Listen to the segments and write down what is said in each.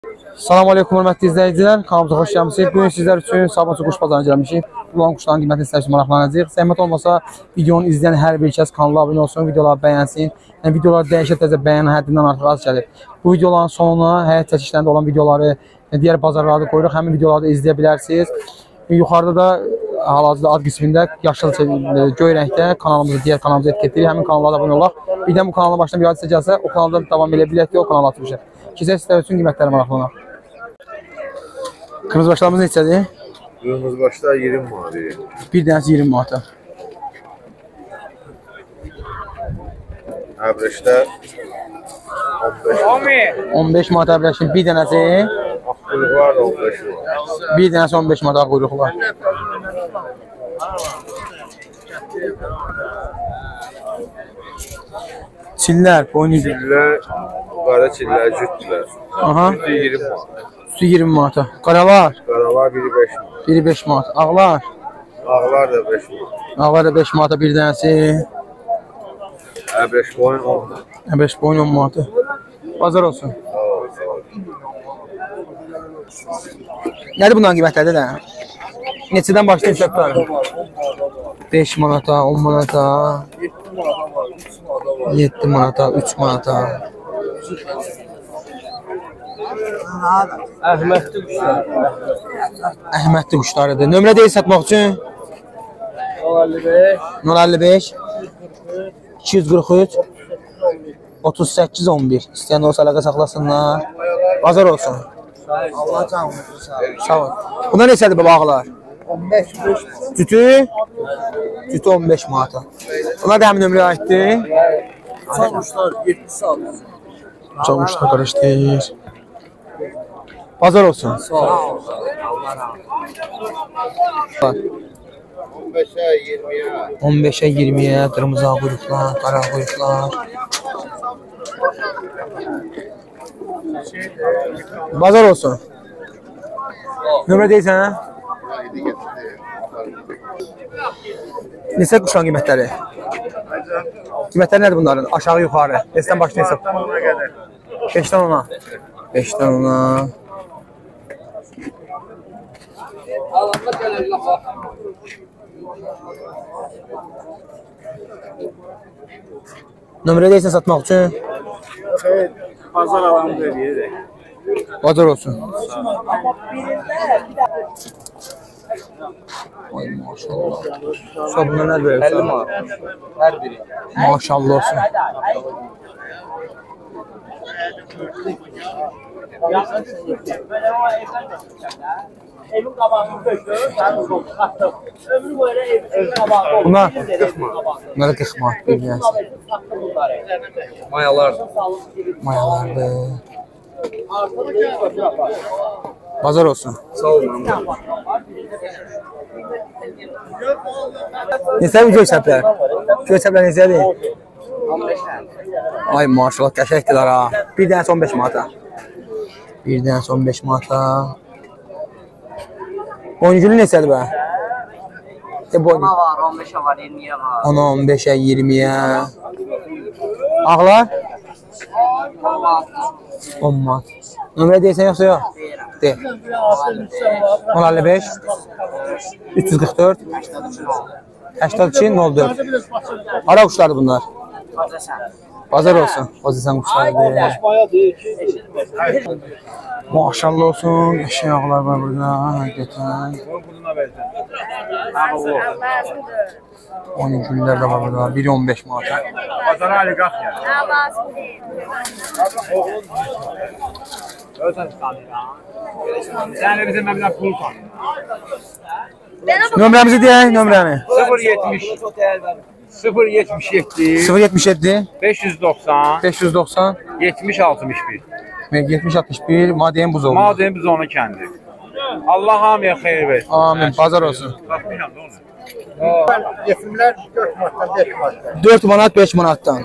Salam aleykum hörmətli izləyicilər, kanalımıza xoş gəlmişsiniz. Bugün sizlər üçün Sabunçu quş bazarına gəlmişik. Bulan quşların qiymətini sizlər üçün maraqlanacağıq. Zəhmət olmasa videonu izləyən hər bir kəs kanala abunə olsun, videoları bəyənsin. Yəni videolar dəhşətlə bəyən həddindən artıq az gəlir. Bu videoların sonuna həyat çəkişlərində olan videoları, digər bazarlarda qoyuruq. Həmin videoları da izləyə bilərsiniz. Yuxarıda da hal-hazırda ad qismində yaşıl göy rəngdə kanalımızı, digər kanalımızı etiketləyirik. Həmin kanallara abunə olaq. Birdən bu kanalın başına bir hadisə gəlsə, o kanalda davam edə bilək deyə o kanala atmışıq. Keçək sizlər üçün qiymətləri maraqlanaq. Qırmızı başlarımız neçədir? Qırmızı başlar 20 manat. Bir dənəsi 20 manata. Əbrəşlər 15 manat əbrəşin bir dənəsi. Quyruqlar da 15 manat. Bir dənəsi 15 manat quyruq var. Çillər, boynu Çillər, qara çillər, cütlər. Aha. 20 manat. 20 manata. Qaralar. Qaralar biri 5 manat. Biri 5 manat. Ağlar. Ağlar da 5 manat. Ağlar da 5 manata bir dənəsi. Əbrəş boyun 10 manat. Əbrəş boyun 10 manatı. Bazar olsun. Nədir bunların qiymətləri də? Neçədən başlayıb səplər? 5 manata, 10 manata, 7 manata, 3 manata. Əhmədli quşlarıdır. Nömrə deyil satmaq üçün? 055 243 38 11. İstəyən olsa əlaqə saxlasınlar. Bazar olsun. Allah canını Sağ ol. Bunlar neçədir baba ağlar? 15 Cütü? Cütü 15 manata. Bunlar da həmin nömrəyə aiddir. Çalmışlar 7 saat. Çalmışlar qarışdır. Bazar olsun. Sağ ol. 15'ə 20'yə. 15'ə 20'yə qırmızı ağ quyruqlar, qara quyruqlar. Bazar olsun. Nömrə deyilsən, hə? Neçə quşların qiymətləri? Qiymətləri nədir bunların? Aşağı yuxarı. Neçədən başlayın hesab? 5'dən 10'a. 5'dən 10'a. Nömrə deyilsən satmaq üçün? Pazar alanı veririk. Bazar olsun. Ay maşallah. Sabunlar nə verirsən? 50 manat. Hər biri. Maşallah olsun. Evin qabağını döktü, sənin sol çıxartdım. Ömrü boyunca evin qabağını Bunlar 40 manat bir dənəsi. Mayalar. Mayalardır. Bazar olsun. Sağ olun. Neçə bu görsəblər? Görsəblər neçədir? 15 Ay maşallah qəşəkdirlər ha. Bir dənəsi 15 manata. Bir dənəsi 15 manata. Boyngülü neçədir bə? Boynu. var, 15'e var, 20'ye var. 10'a, 15'e, 20'ye. Ağlar? 10 manat. Nömrə deyilsən yoxsa yox? Deyil. 055 344 82 04. Ara quşları bunlar. Bazar olsun. Bazarsan quşlarıdır. Maşallah olsun. Eşək ağlar var burada. Həqiqətən. 10 güllər də var burada. Biri 15 manata. Bazara Ali qalx ya. Sən də bizim məbləğ pul var. Nömrəmizi deyək, nömrəni. 077 077 590 590 70 61. 70 61 Madiyen Buzoğlu. Madem biz onu kəndi. Allah hamıya xeyir versin. Amin. Bazar olsun. Satmışam da onu. Yetimler 4 manattan 5 manattan. 4 manat 5 manatdan.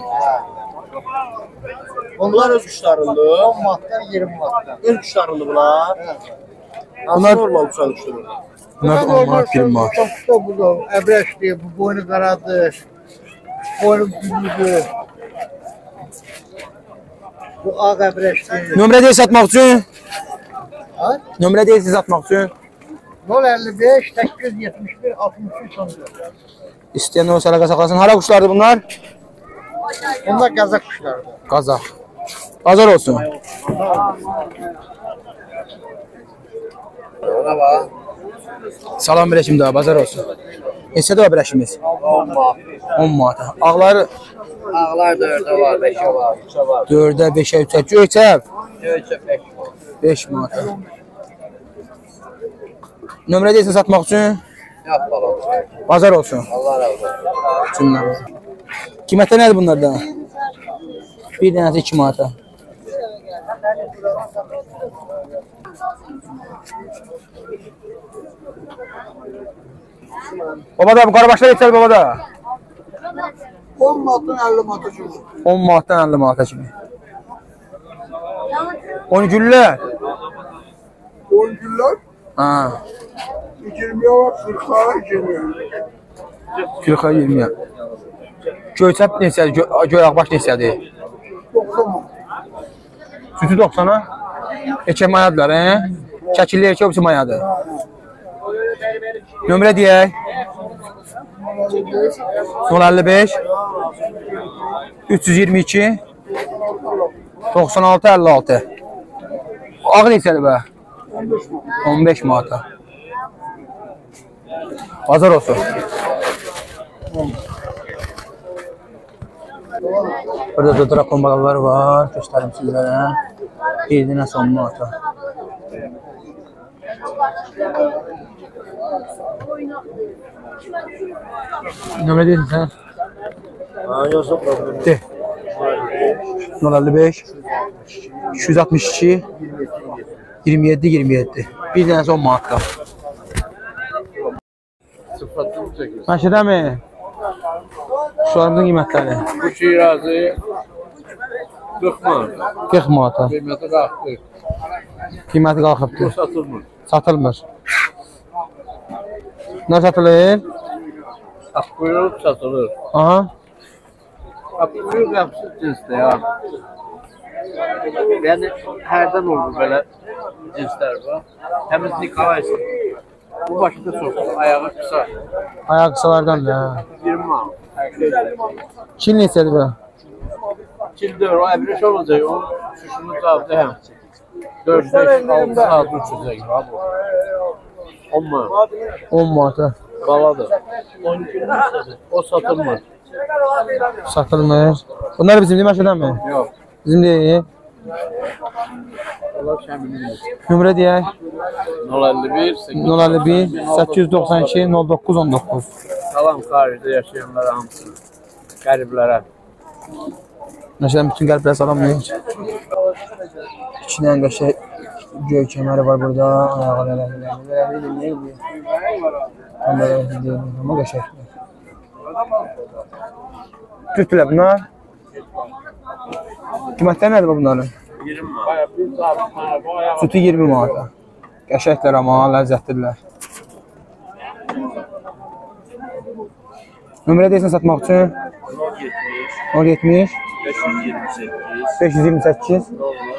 Onlar öz kuşlarındır. 10 manattan 20 manattan. Öz kuşlarındır bunlar. Bunlar Normal kuşlar kuşlar. bunlar 10 manat 20 manat. Bu da ebreşli, bu boynu karadır. Boynu büyüdü. Bu ağ qəbrəşdir. Nömrə deyil satmaq üçün. Ha? Nömrə deyil satmaq üçün. 055 871 63 14. İstəyən olsa əlaqə saxlasın. Hara quşlardır bunlar? Bunlar Qazaq quşlarıdır. Qazaq. Bazar olsun. Ona bax. Salam birəşim daha, bazar olsun. Neçədir o birəşimiz? 10 manat. 10 manata. Ağları Ağlar 4-ə var, 5-ə var, 3-ə var. 4-ə, 5-ə, 3-ə. Göyçəb 4-ə 5 var. 5 manata. Nömrə deyilsin satmaq üçün. Yap balam. Bazar olsun. Allah razı olsun. Cümləmiz. Qiymətə nədir bunlardan? Bir dənəsi 2 manata. Baba da bu qarabaşlar yetər baba da. 10 manatdan 50 manata kimi. 10 manatdan 50 manata kimi. 10 güllər. 10 güllər Ha, 20'ye var, 40'a 20'ye. 40-a 20-yə. Göyçəb neçədir? Göyağbaş neçədir? 90 manat. Sütü 90-a. Erkək mayadılar, he? Çəkilli erkək obisi mayadır. Nömrə deyək. 055 322 96 56. Ağ neçədir bə? 15 manata. Bazar olsun. Burada da drakon balaları var. Göstərim sizlərə. Bir dənə son manata. Nömrə deyilsin sən? Yoxsa problem. De. 055 262 27 27. Bir dənəsi 10 manatda. Məşədəmi? Kuşlarımızın qiymətləri. Bu Şirazi 40 manat. 40 manata. Qiyməti qalxdı. Qiyməti qalxıbdır. Satılmır. Satılmır. Nə satılır? Akbuyruq satılır. Aha. Akbuyruq yaxşı cinsdir ya. Yəni hərdən olur belə cinslər var. Təmiz Nikolaysın. Bu başında çox, ayağı qısa. Ayağı qısalardan da. 20 manat. Çin neçədir bu? Çildir, o əbriş olacaq, o şuşunu çaldı həm. 4-5-6 saat uçacaq ha bu. 10 manat. 10 manata. Baladır. 12 günlükdür. O satılmır. Satılmır. Bunlar bizim değil mi Məşədəmi? Yox. Bizim değil. Onlar kəmindir. Nömrə deyək. 051 051 892 09 19. Salam xaricdə yaşayanlara hamısına. Qəriblərə. Məşədəmi bütün qəlblərə salamlayır. İki dənə qəşəng göy kəməri var burada. Ayaqları elədir. Niyə gidiyor? Amma qəşəngdir. Türklər bunlar. Qiymətləri nədir bunların? 20 manat. Sütü 20 manata. Qəşənglər amma, ləzzətlidirlər. Nömrə deyilsin satmaq üçün? 070 528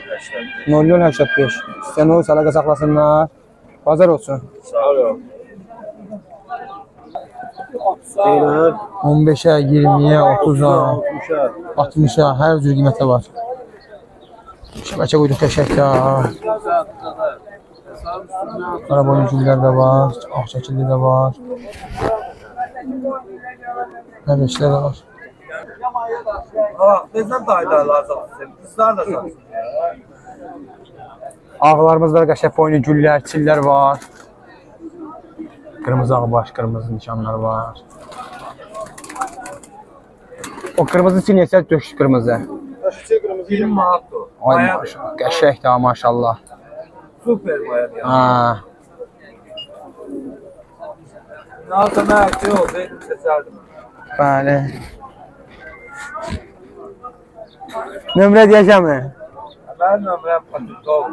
0085. İstəyən olursa əlaqə saxlasınlar. Bazar olsun. Sağ ol. 15-ə, 20-yə, 30-a, 60-a, hər cür qiymətə var. Şəbəkə quyruq qəşəngdir. Qaraboyun güllər də var, ağ şəkilli də var. Nəbeşlər də var. Bizdən dayıdarlar satsın. Qızlar da satsın. Ağlarımızda qəşəng boynu güllər, çillər var. Qırmızı ağbaş, qırmızı nişanlar var. O qırmızı çil neçə döş qırmızı? Aşıqçı qırmızı 20 manatdır. Ay maşallah, qəşəngdir maşallah. Super bayağı ya. Ha. Nalsa mərkəzi oldu, seçərdim. Bəli. Nömrə deyəcəmi? Mənim nömrəm Patentov.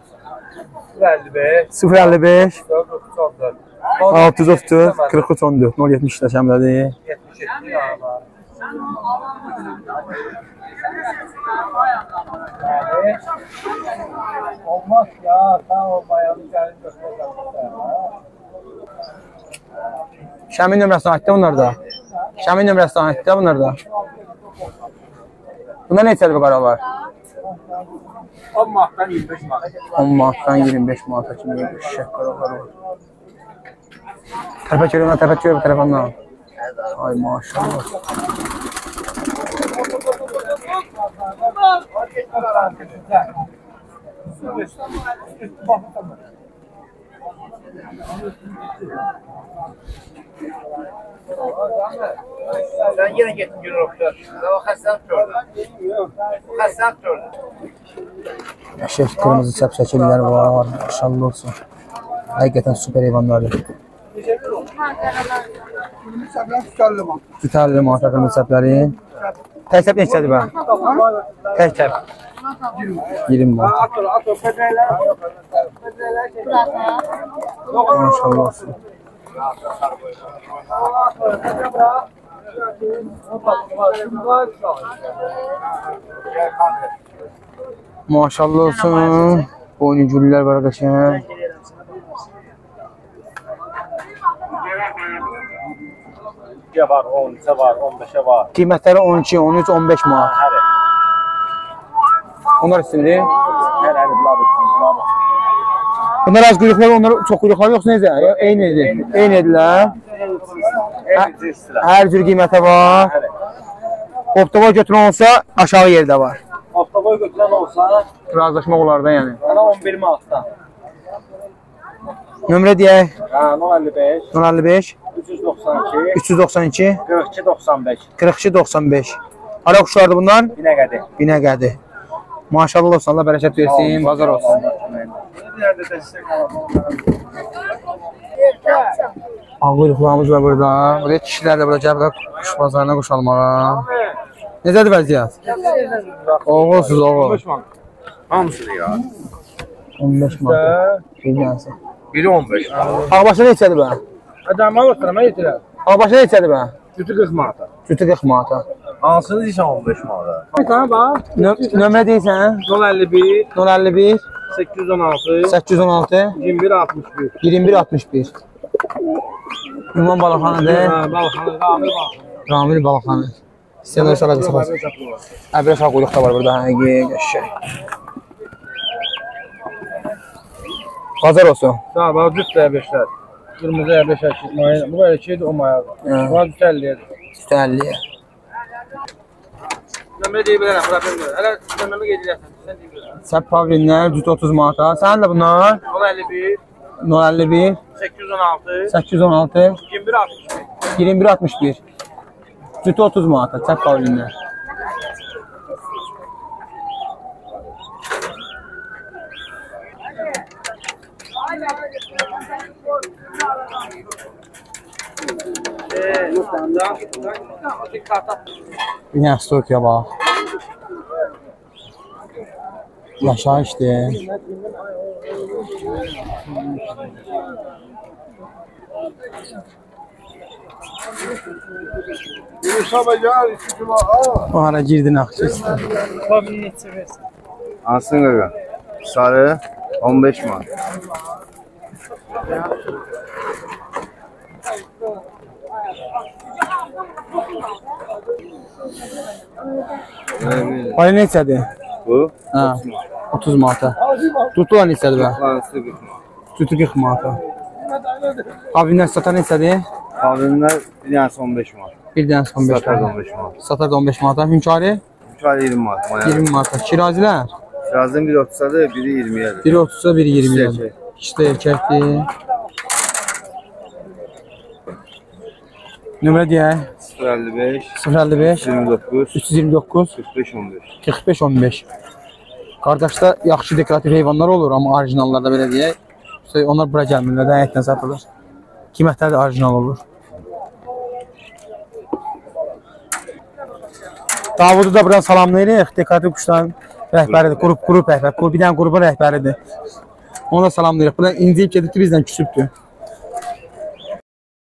055 055 434 634 43 14 070 dəşəmdədir. 77 ya var. Olmaz ya. Sen o bayanı gelin götüreceğim. Şamin nömrəsini aitdə bunlar da. Şamin nömrəsini aitdə bunlar da. Bunda neçədir bu qaralar? 10 manatdan 25 manat. 10 manatdan 25 manata kimi şişək qaralar var. Tərpək görüyorum, tərpək görüyorum telefondan. Ay maşallah. Sen yine gittin Europe'da. O hastalık gördün. Hastalık gördün. Şef kırmızı çəp-çəkillər var. Maşallah olsun. Həqiqətən süper heyvanlardır. Tutarlı manata kırmızı çəpləri. Tək çəp neçədir bə? Tək çəp. 20 manat. Maşallah olsun. Maşallah olsun. Boynu güllər var qəşəng. Var, 10'a var, 15'e var. Qiymətləri 12, 13, 15 manat. Her Onlar üstündür. her bunlar için. Bunlar az quyruqlar, onlar çox quyruqlar yoxsa necə? Eynidir. Eynidirlər. Hər cür qiymətə var. Optava götürən olsa aşağı yerdə var. Oktavoy götüren olsa Razılaşmaq olardan yəni. bana 11 manattan. Nömrə deyək. 055 055 392 392 42 95. 42 95. Hara quşlardır bunlar? Binəqədi. Binəqədi. Maşallah olsun, Allah bərəkət versin, bazar olsun. Nerede destek Ağ quyruqlarımız var burada. Buraya kişilər də burada gəliblər quş bazarına quş almağa. Necədir vəziyyət? Oğulsuz, oğul. Hamısını ya. 15 manat. Bilgənsin. Biri 15. Ağbaşı neçədir bə? Adamlar olsun ama yetirər. Ağbaşı neçədir bə? Cütü 40 manata. Cütü 40 manata. Hansını deyirsən 15 manata? Tamam bak. Nömrə deyirsən? 051 051 816 816 21 61. 21 61. Ünvan Balıqxanıdır. Balxanı, Ramil Balxanı. Ramil Balıqxanı. İstəyənlər sağlar qısa basın. Əbrə sağ quyruq da var burada. Həqiqi, qəşək. Bazar olsun. Sağ ol, bak cüt B5'ler. Kırmızı B5 açık. Bu böyle şeydi o mayalı. Evet. Bu az güzelliğe. Üstə 50-yə. Nömrə deyə bilərəm, bırakın bilərəm. Hələ nömrəmi qeyd edərsən, sən deyə bilərəm. Səb pavlinlər, cüt 30 manata. Sənin də bunlar? 051 051 816 816 21 61. 21 61. Cüt 30 manata. Səb pavlinlər. Bir dənə stoykiyə bax. Yaşayışdır. O hara girdin axçısı. Hansını qaqa? Sarı 15 manat. Ay neçədir? Bu? Hə. 30 manata. Tutula neçədir bə? Hansı 40 manat. Tutu 40 manata. Abindən satan neçədir? Kahveler bir tanesi 15 manat. Bir dənə 15 Satar manata. 15 manat. Satar da 15 manata. Hünkari Uçar 20 manat. Maya. 20 manata. Kirazilər Birazdan biri 30'adır, biri 20'yedir. biri 30'a biri 20'yə. erkək. İkisi də erkəkdir. Nömrə deyək. 055 055 29 329 45 15. 45 15. Qardaşda yaxşı dekorativ heyvanlar olur, amma orijinallarda belə deyək. Onlar bura gəlmirlər, də həyətdən satılır. Qiymətləri də orijinal olur. Davudu da buradan salamlayırıq. Dekorativ quşların rəhbəridir, qrup rəhbəri, bir dənə qrupun rəhbəridir. Ona da salamlayırıq. Buradan inciyib gedibdi, bizdən küsübdür.